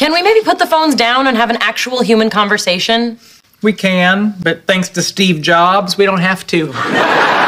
Can we maybe put the phones down and have an actual human conversation? We can, but thanks to Steve Jobs, we don't have to.